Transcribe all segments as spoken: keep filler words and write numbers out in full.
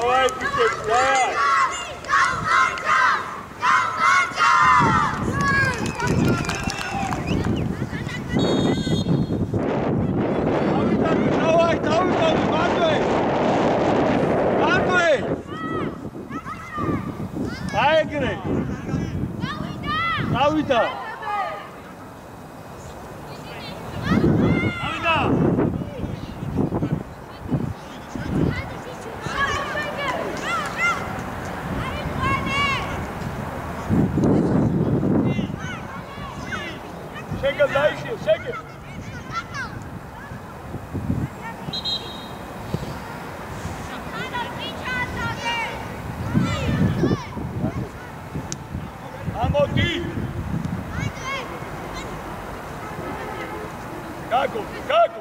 Давай, Петр, давай! Давай, давай, Матвей! Матвей! Аиграй! Давида! Давида! Chega daí, chega! Gago, Gago!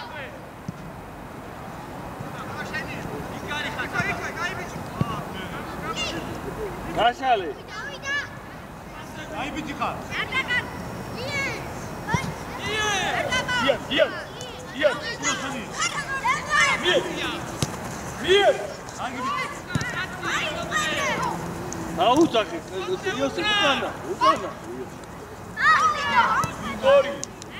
Kaşali! Ay bitika! Diyan, diyan! Diyan! Mir! Mir! Hangi bitik? Ha uzak, ısırıyorsun ukana, ukana. Doğru.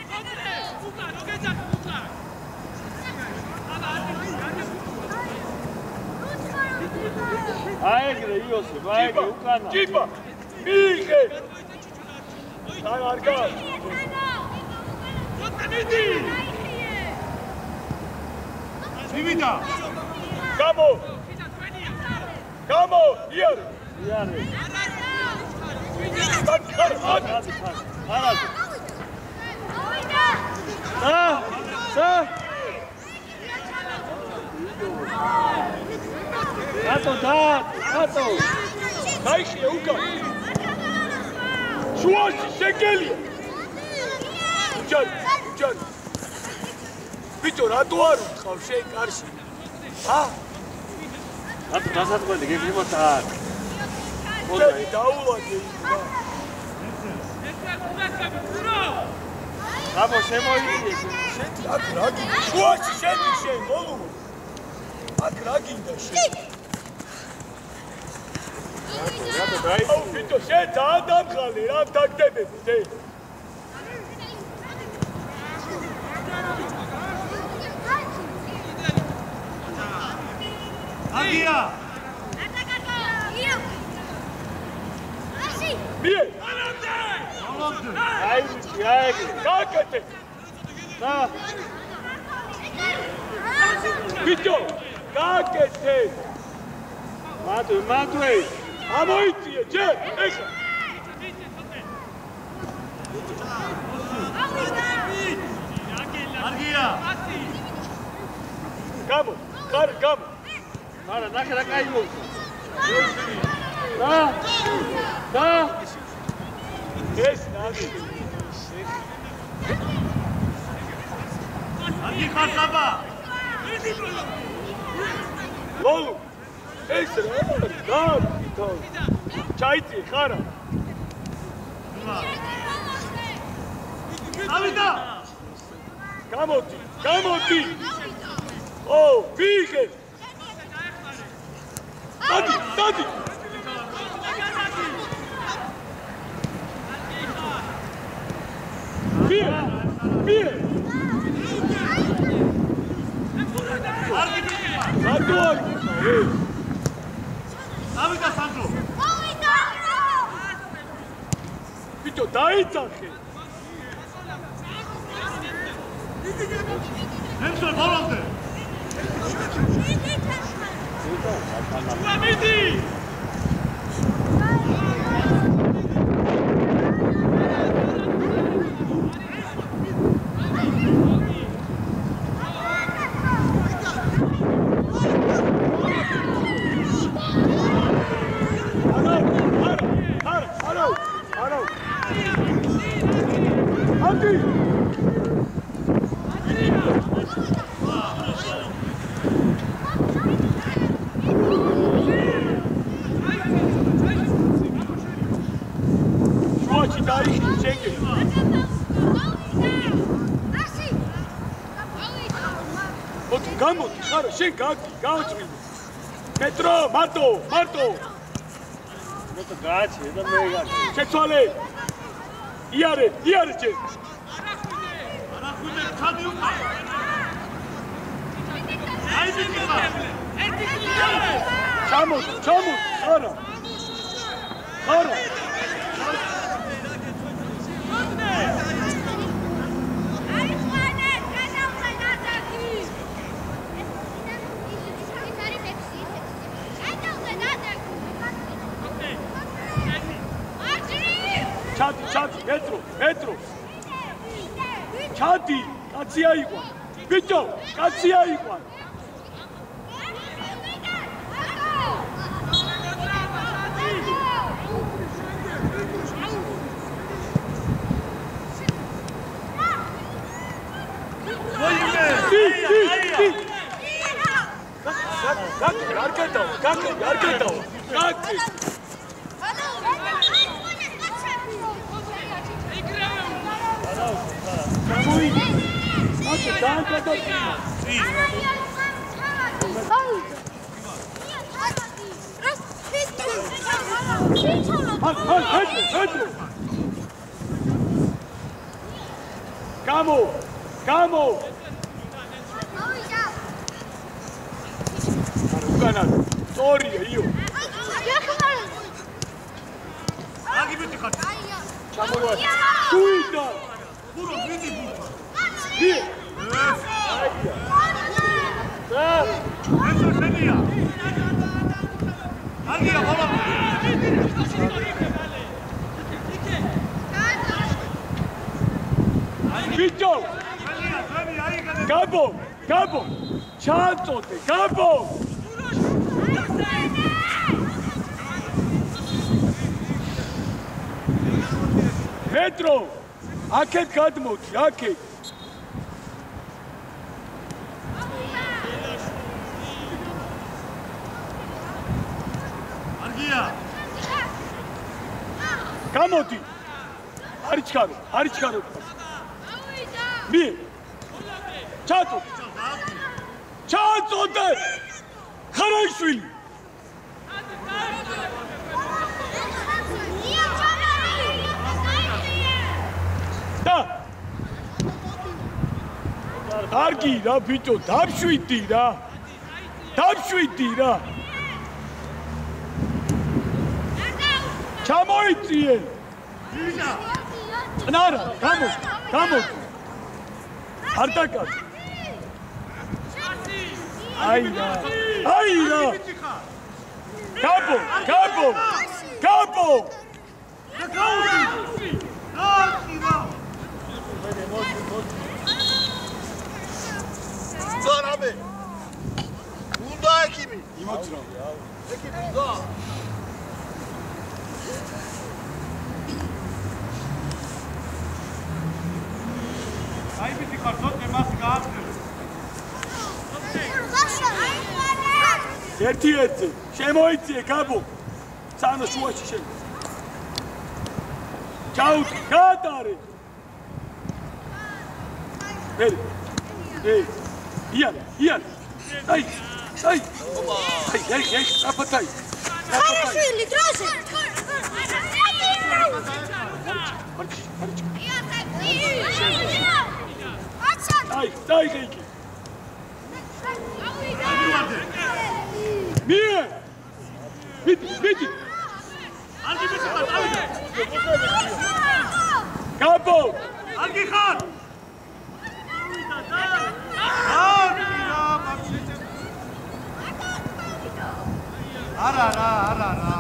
Aegre, Iosif, aegre, ukana. Čipa! Mihe! Taj argan! Divida! Kamo! Kamo! Iar! Iar! Hadi, hadi, hadi! Hadi! Sağ! Sağ! Tato, tato, tato! Kajši je uka! Šuaši, šekelije! Uđani, uđani! Bićo, ratuaru, kao šej karši! Ha? Tato, tasat koji gdje glimo tak! Uđani, da ulanje izgleda! Samo šemo ide! Šeti, ak ragin! Šuaši, šeti šej, molu! Ak ragin da šej! აუ ვიტო შენ ძალიან დამხალე რა დაგდებები დე აგია მიე აი აი გაკეთე და ვიტო გაკეთე მათვე მათვე ამოიწიე ჯერ ეხა არგია გამო ხარ გამო არა ნახე რა კაი მოვიდა და და ეს ნახე არგი ხარ საბა ლოლო ეს რა და ჩაიწი ხარა ავიდა გამოდი გამოდი ო ვიღე დადი დადი ვიღე ვიღე არგი ვიღე ატოი ავიდა სანდრო ბიჭო დაიძახე ემსო ბოლომდე მიდი გამოდი ხარა შენ გაგი გაუწვინე Petro, Marto, Marto. No to gacie, no my gacie. შეცვალე. იარე, იარე ჭე. არახუნე ხანი უკა. აი მიწა. ერთი იარე. ჩამო, ჩამო, არა. არა. ჩადი, ჩადი, მეტრო, მეტრო. ჩადი, კაცი აიყვან. ბიჭო, კაცი აიყვან. გაკი, არ გეტაო, გაკი, არ გეტაო. გაკი. Hadi daha kadar. Hadi, hadi, hadi. Kamo, kamo. Uganan, sorry, io. Agi bitti kat. Çamur var. Suita. Buru, bidi buru. Bir. Sağ. Neyse seni ya. Hadi ya oğlum. Bicho. Gabo, Gabo. Çantote, Gabo. Metro. Aket kadmot, aket. გამოდი არის ჩქარო არის ჩქარო მი ჩაწო ჩაწოდე ხარაიშვილი და კარგი რა ბიჭო დავშვიდი რა დავშვიდი რა ჩამოიწიე ნარა გამო გამო არ დაკაც აი რა აი რა გაბო გაბო გაბო ზარამე უნდა ეკიმი იმოძრავ ეკიმი და აი ბიჭი ქართოთ ემას გააცხერე ერთი ერთი შემოიწიე გაბო სანო შუაში შენ ჩაუდი გადარე ე ე იან იან აი აი აი აი აი აპატაი ხარაშვილი დროზე აი დაი დაი მie ბიდი ბიდი არგი ბიჭი ხარ ავიდე გაბო არგი ხარ არა რა არა რა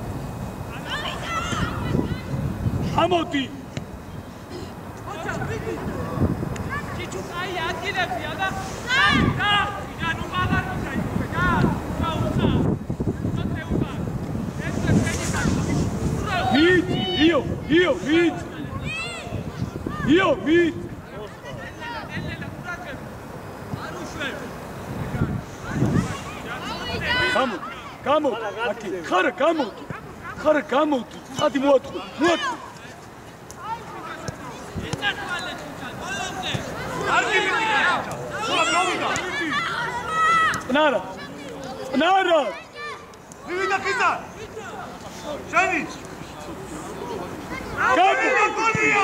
ამოდი Cicu ai adgirebia da da da non va la rosa in due da da usa non te usa questo è technica vidi io io vidi io vidi Come on, come on, okay. Khara, come on, khara, come on. Hadi muat, muat. Nara, Nara. მივიდა ხიძა შენი გამო გოლია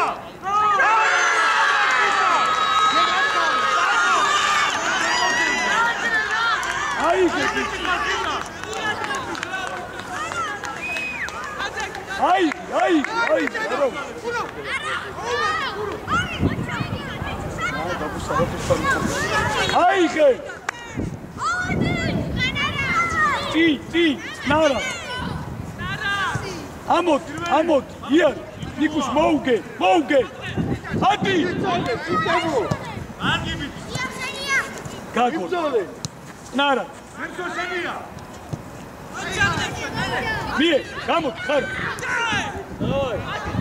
აი აი აი აი აი ხე ტი ტი ნარა ამოთ ამოთ იარ ნიკუს მოუგე მოუგე ატი გაგო ნარა მიე გამოთ ხარ დავაი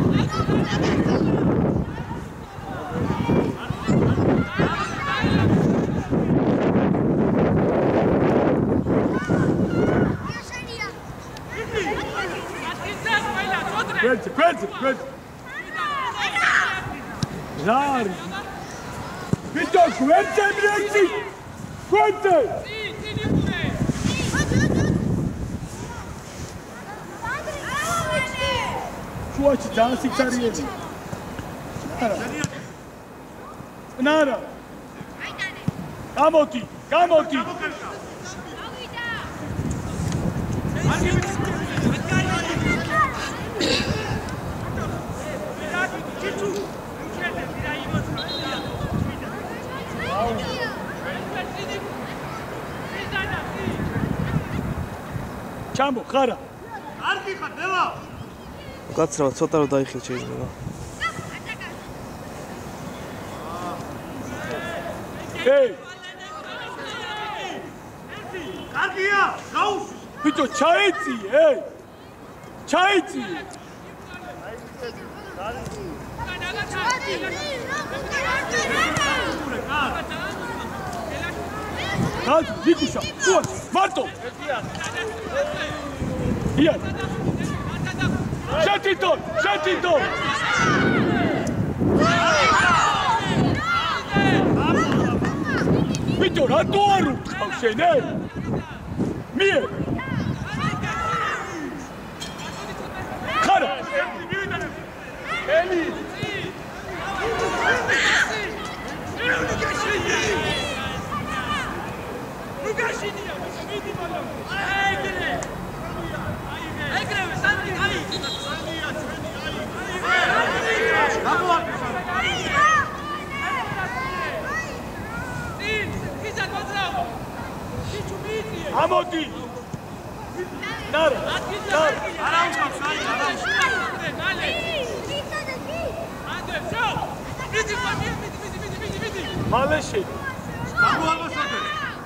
Kwetse, kwetse, kwetse. Zar. Vito, kwetse, mreci. Kwetse. Čuvači, dasi carijeni. Nara. Nara. Kamo ti, kamo ti. ჩამო ხარა არ გიხარ ნელა გაცრა ცოტა რომ დაიხილ შეიძლება ეი კარგია გაუშვი ბიჭო ჩაეცი ეი ჩაეცი გალ ნიკუშა თუაც მარტო იარ შეტიტო შეტიტო ბიჭო რატო არ უთხავ შენ ე მიე ხარა ელი Lugashiniya, midi balo. Egre. Egre, sanki ai. Sankiya, cheni ai. Gamor. Din, kiza kontrao. Kichu midi. ამოდი ნარა ნარა არაუშავ საი არაუშავ Nale. Ande, so. Midi, midi, midi, midi, midi, midi. მალეში გამოაბოსოდე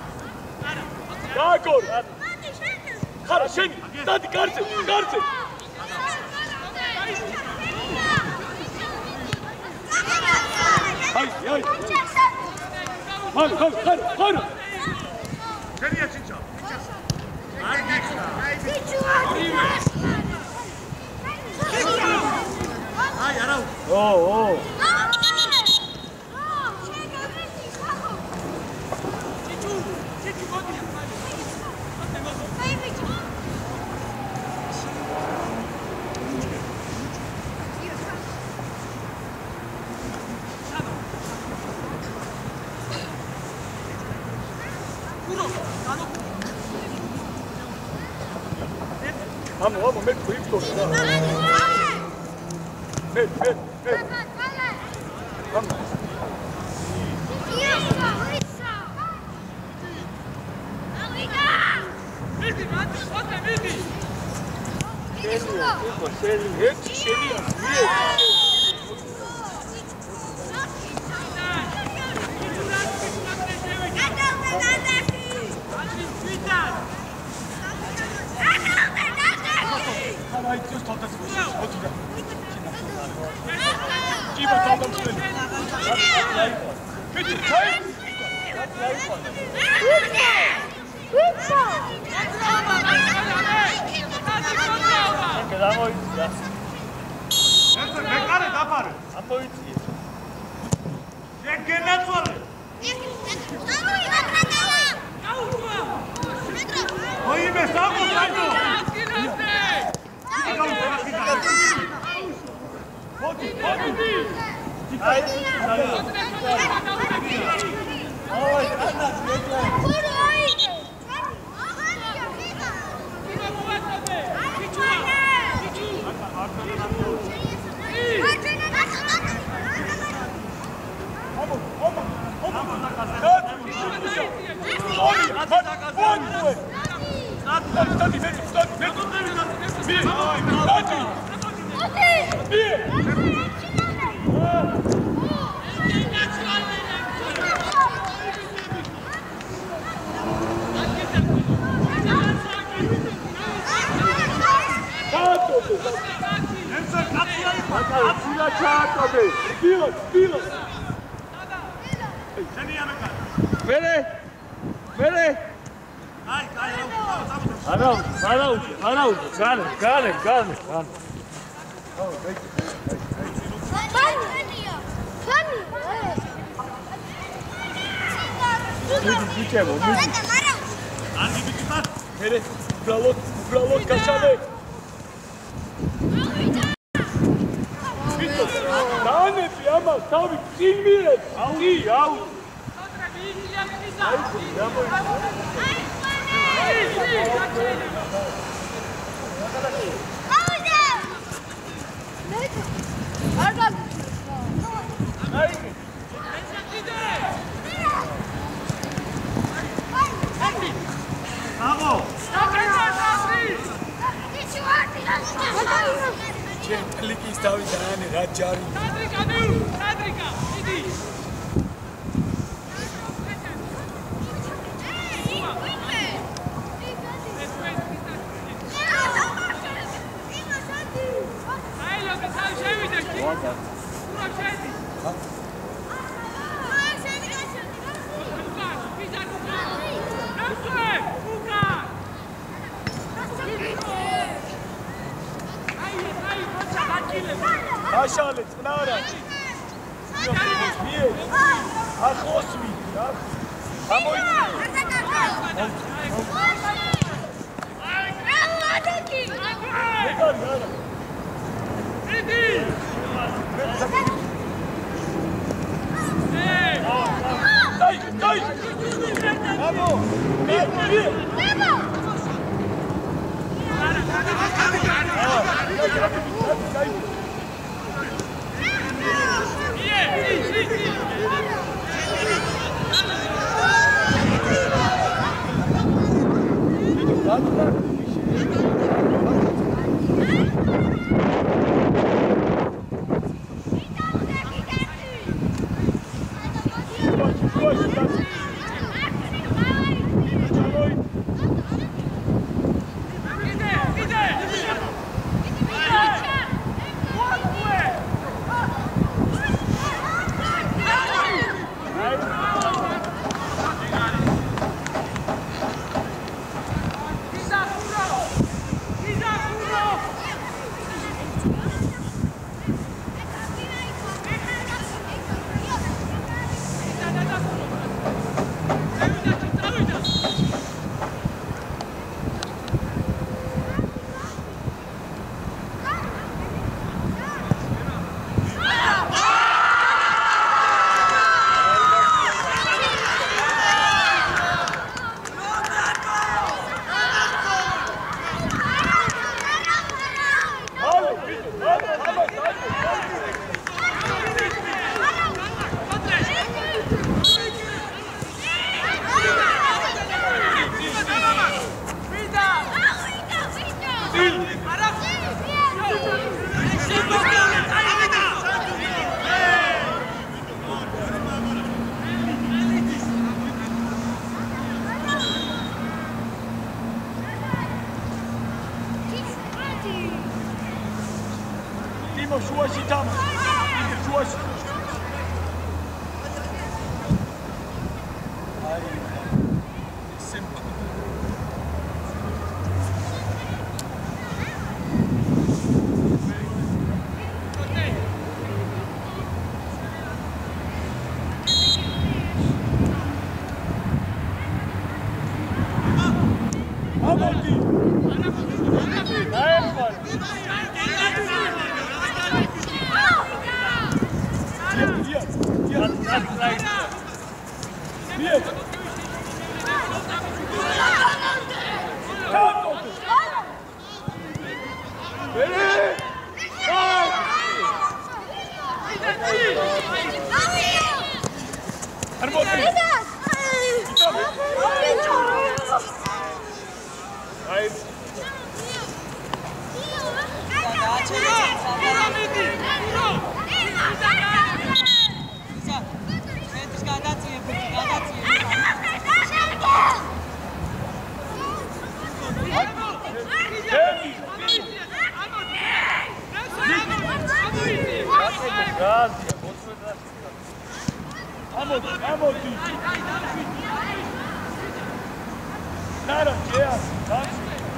გაგორ ხარა შენი სტადი კარზე კარზე აი აი ხარ ხარ ხარ ხარ შენია ჩიჩა არ გიხსნა აი არაუ ო ო Vamos, vamos, mete o Victor. Mete, mete, mete. Vamos. Midi, mati, ote midi. Eti şeliyor. Hadi gidiyoruz tahtası koşuyoruz. Otur da. İyi bak tahtası koşuyoruz. Kötü çay. მე Vere! Vere! Ara, ara uđe, ara uđe, gane, gane, gane, gane. Vidi, ićemo, vidi. Vere, upravo, upravo, kašane. Gane ti, ama, stavi, sin mirec, ti, au. Kliki stavi dane, rađari. Sadrika, Milu, Sadrika, idi. Aşağılık, nara. Bir. Akosmi. Ama ne kadar nara? Idi. Dayı, dayı. Bravo. Bir, bir. Timo, čuvaj si tamo. Čuvaj si. Nara, Jea, dance.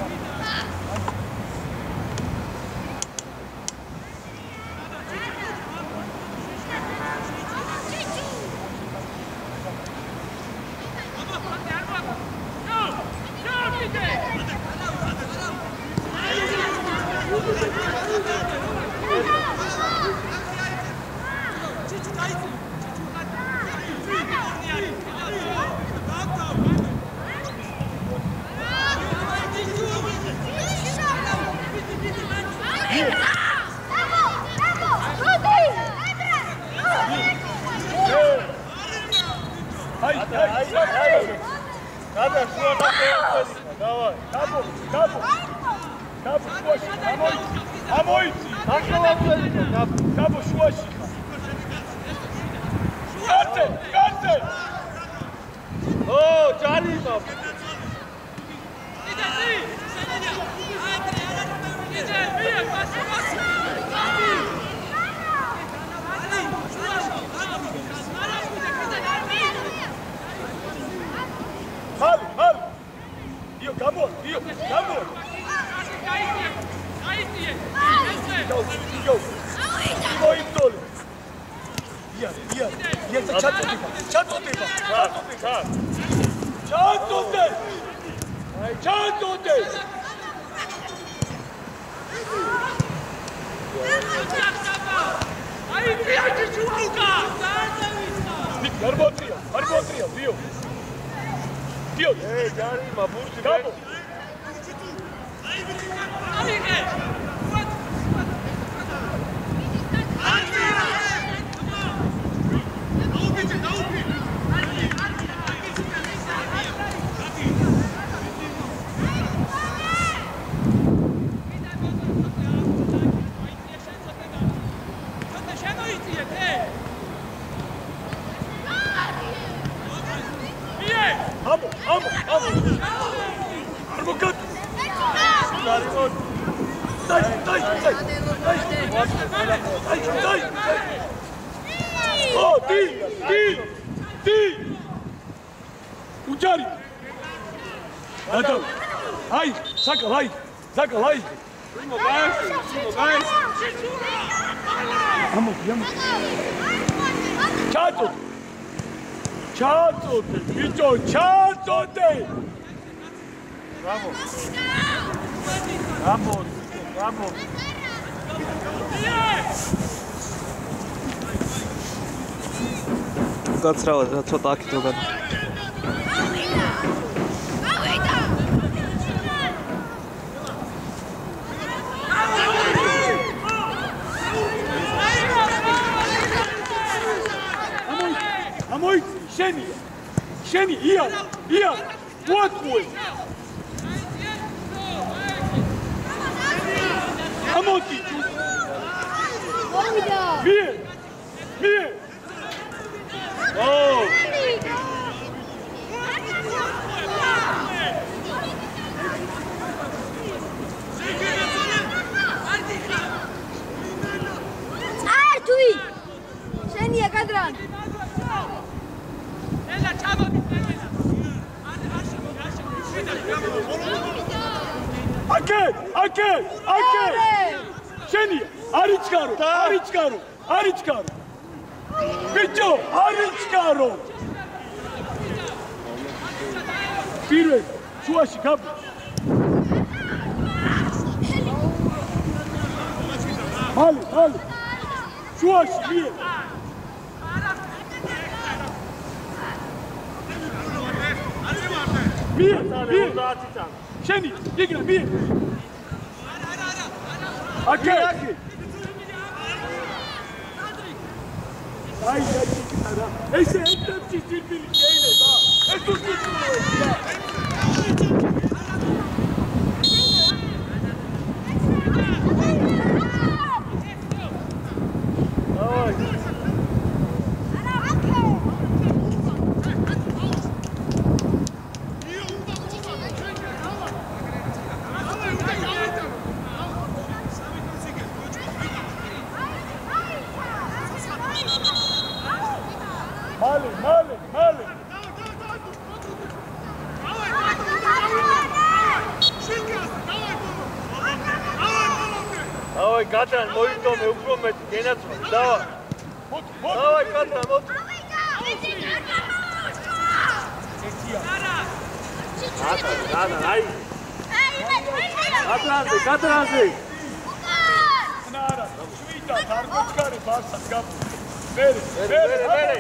გაცრავა ცოტა აქეთ რო გადა. ამოიწი შენია. შენი ია, ია. უატყუე. ამოდი. მომიდა. მie. მie. Oh! Artui! Şeniye kadran. Ake! Ake! Ake! Şeni! Ariçkaro! Ariçkaro! Ariçkaro! Bicho, ariçkaro. Pire, şuaşı kap. Hal, hal. Şuaşı pire. Pire, pire. Şeni, yegre pire. Ake, ake. Ay, ay, ay, ese es el chiste que viene, va. Esto es Male, male, male. დავაი გადრან მოიწონე უფრო მეტი გენაცვალე დავაი დავაი გადრან მოწ ატა გადა აი გადრანზე გადრანზე ნარა შვიდად არ მოჩქარი ბარსას გაფ მერე მერე მერე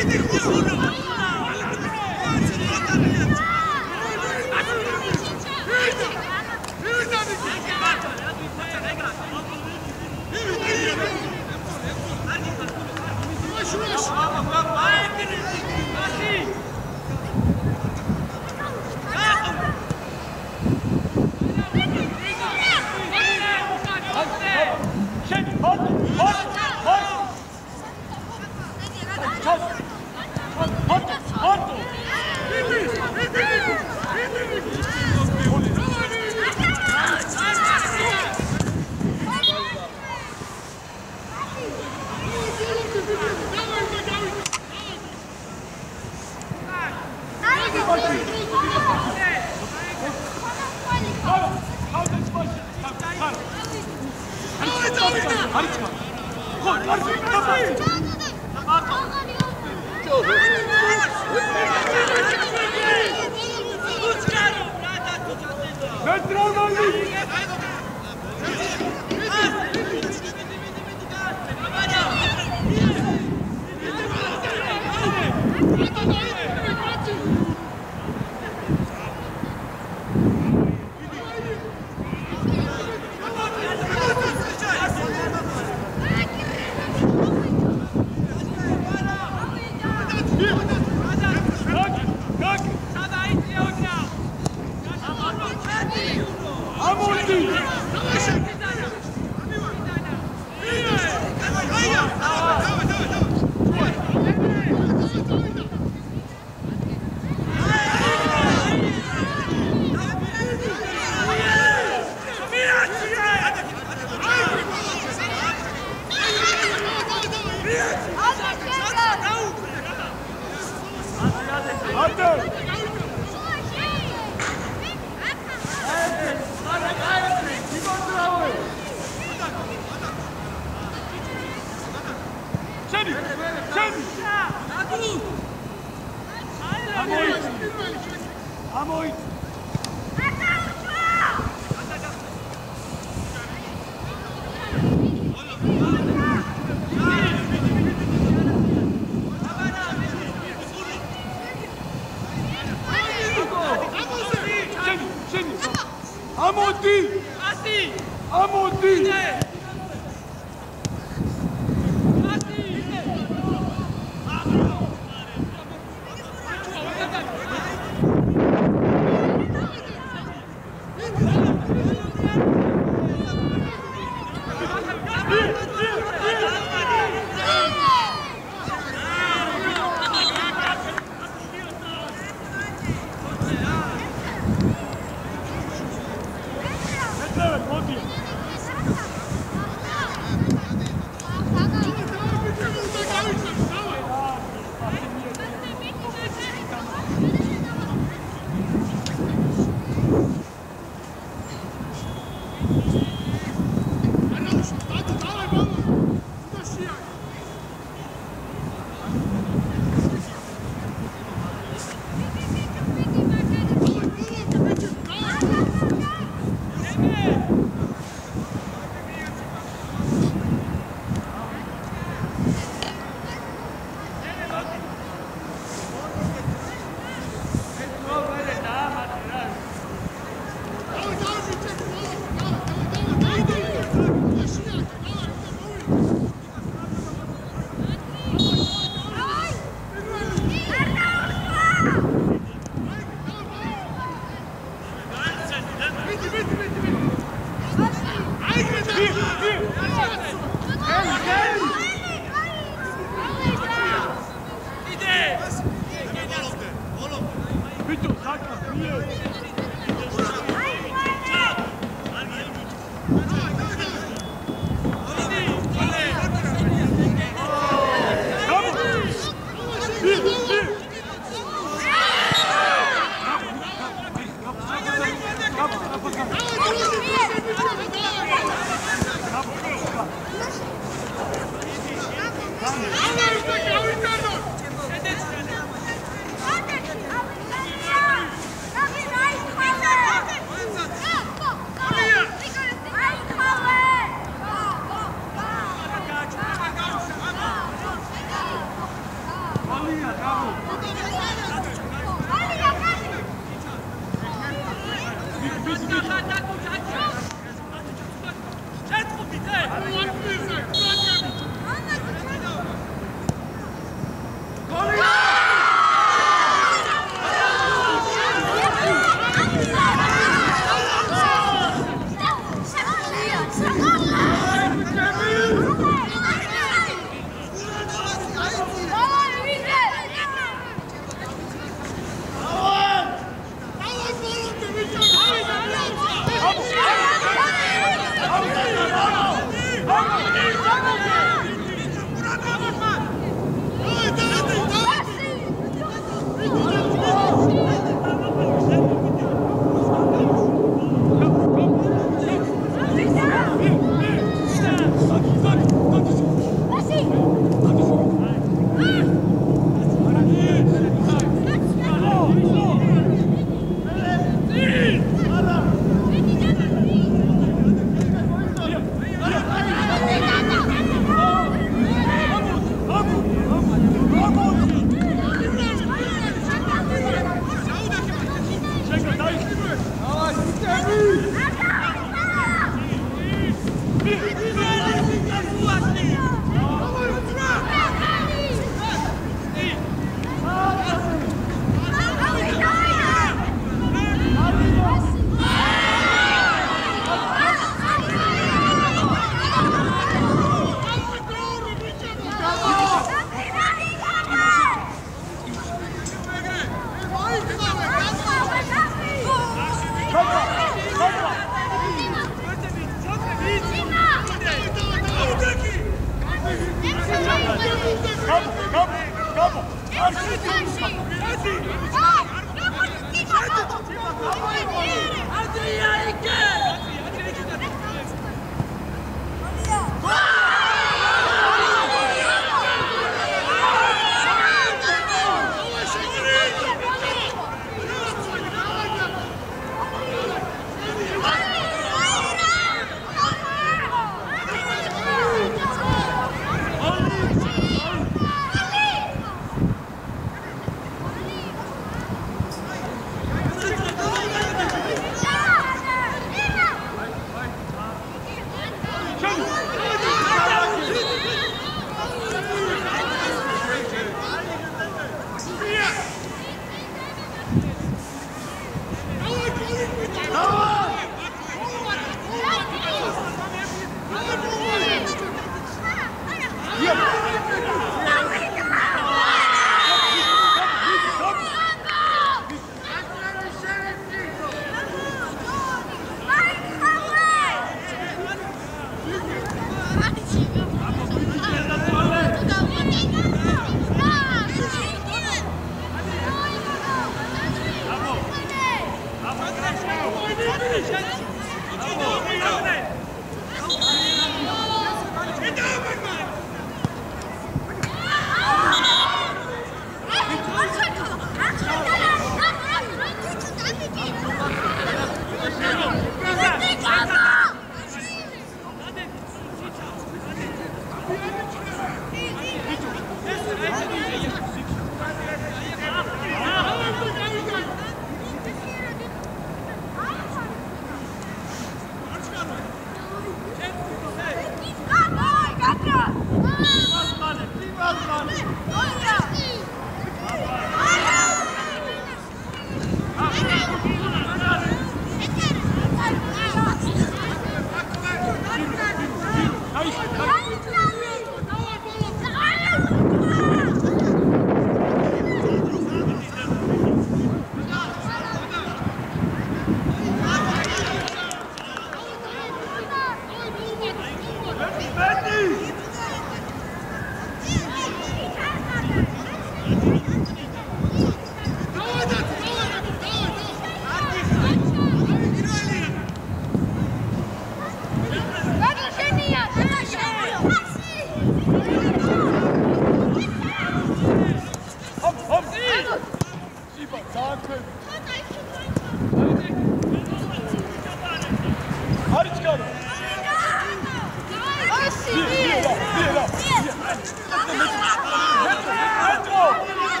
Via, via, via, via.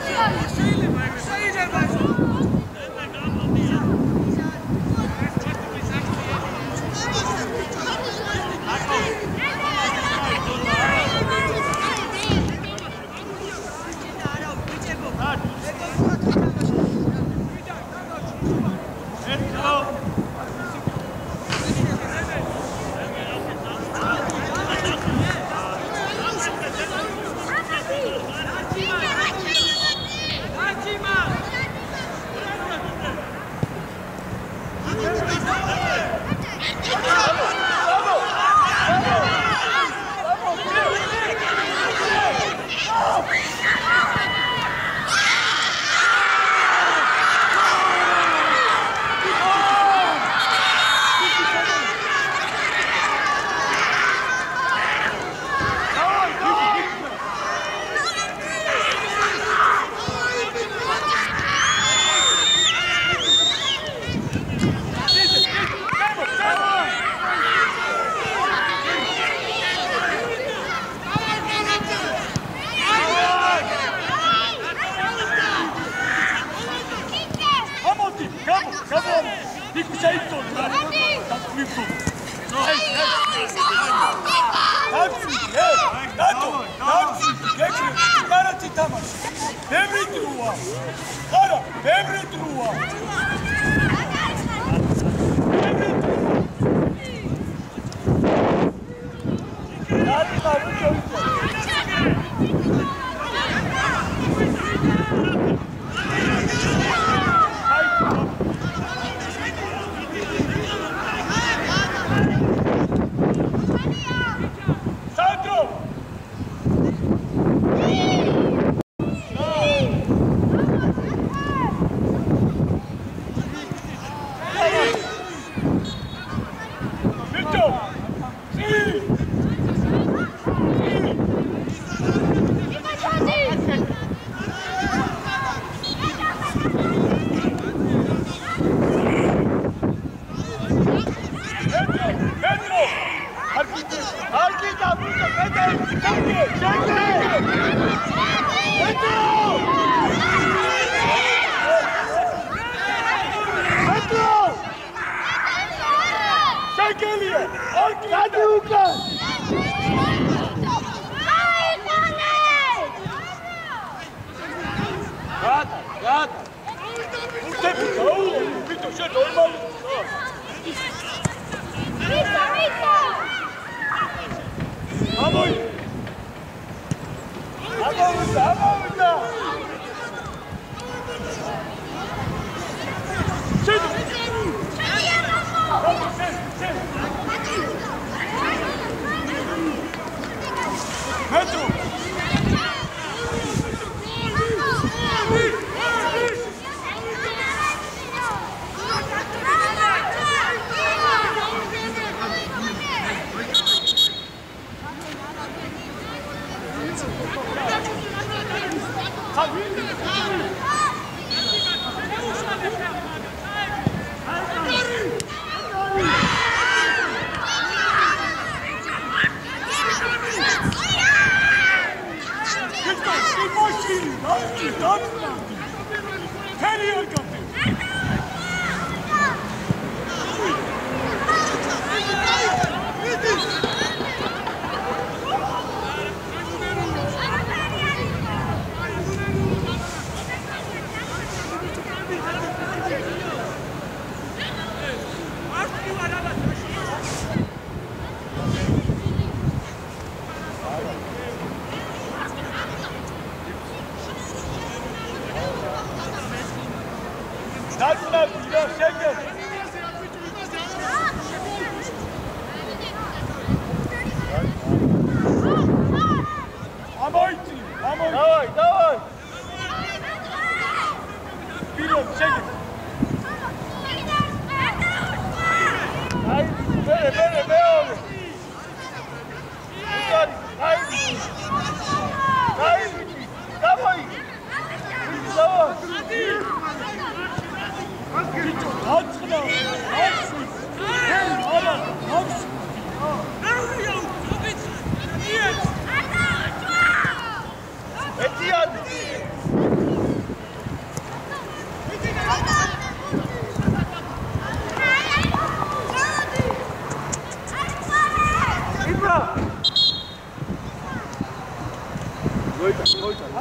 Etienne!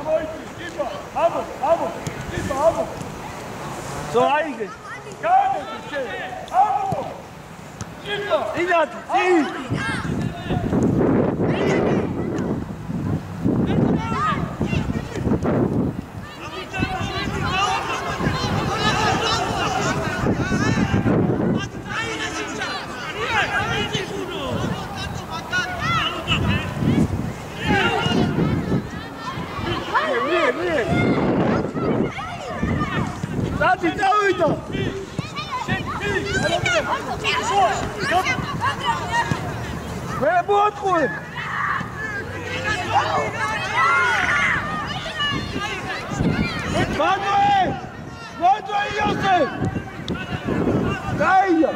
Vamos, vamos, vamos. So eigentlich. Gerne, vamos. Inat, zieh! Dati, dawaj to! Wer Boot holen? Manuel! Manuel Josef! Daj!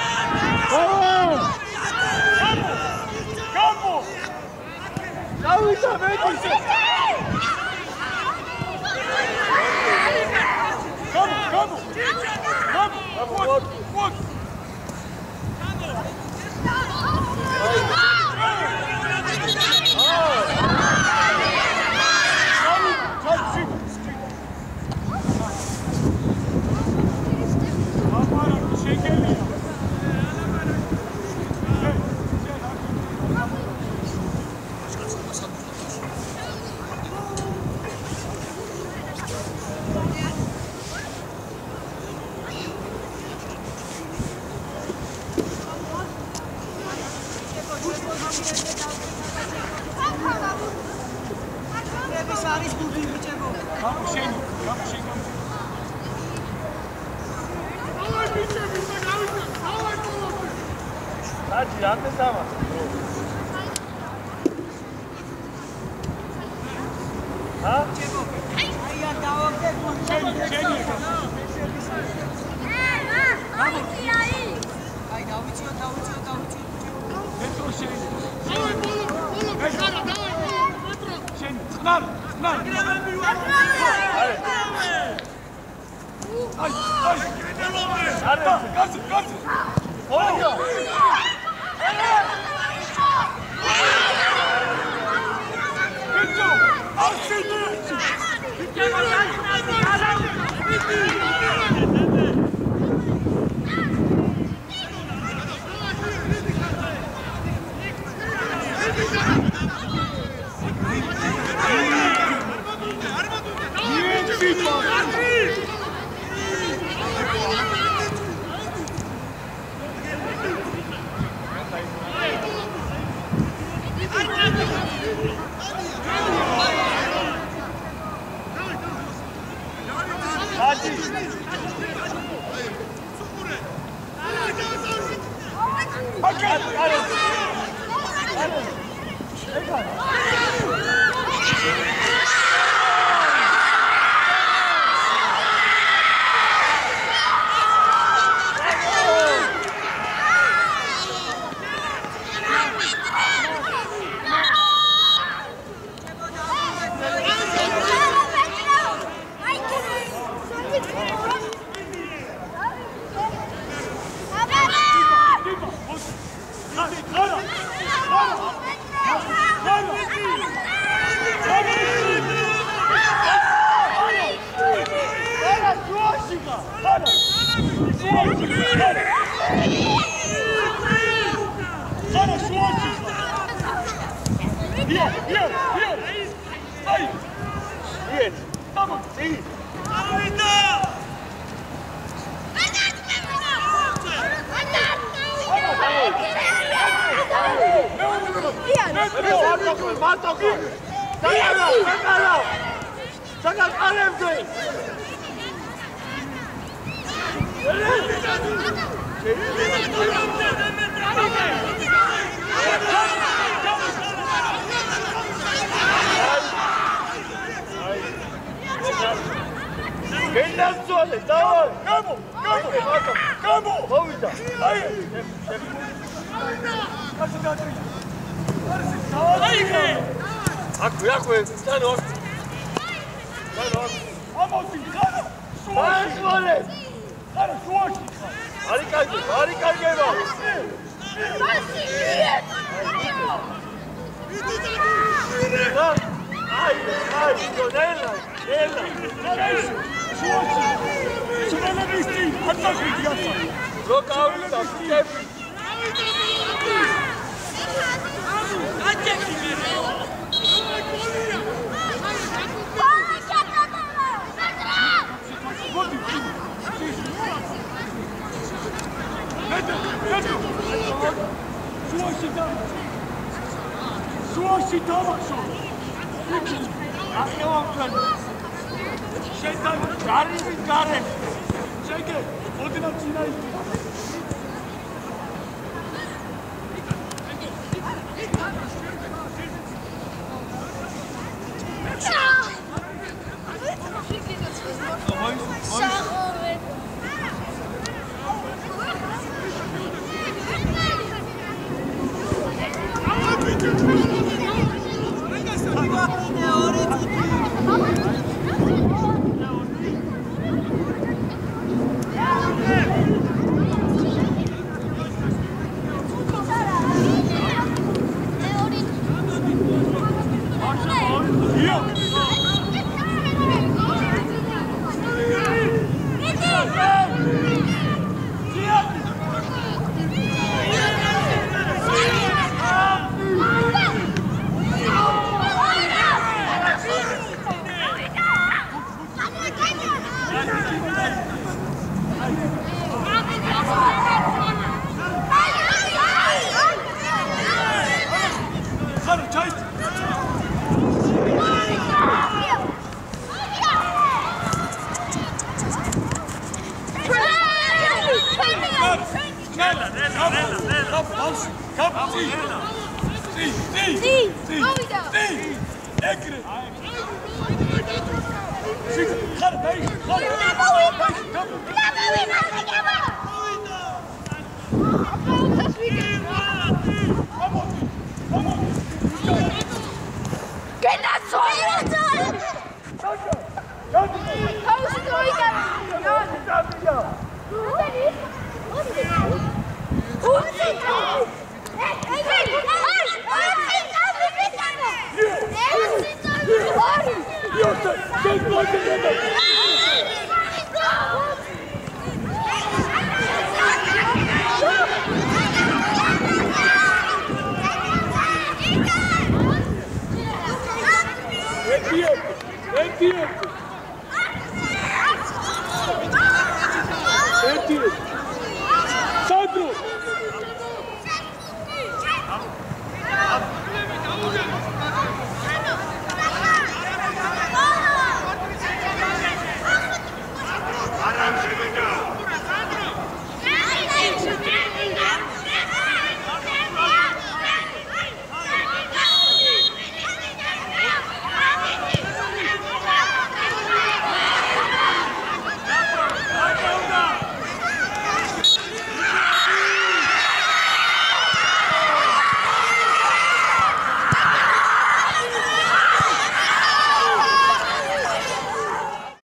Campo! Dawaj to, wyjdź się! Vamos, vamos! Vamos! Vamos! Dati, antes sama. Ha? Znam, znam! Aj, aj! Gazi, gazi! Olja! Biću! Aksini! Ako, jako je, stani ovdje. Stani ovdje. Amo ti, kada! Stani svole! Kada, suoči! Ali kaj ti, ali kaj ti ima? Da? Ajde, ajde, to ne daj, ne daj. Čuvači, crvene listi, atak biti jasno. Roka auta, tebi. Suoši tamo! Suoši tamo šo! A evo kad! Šetan, gare mi gare! Čekaj, odi nam čina isti! Sandro!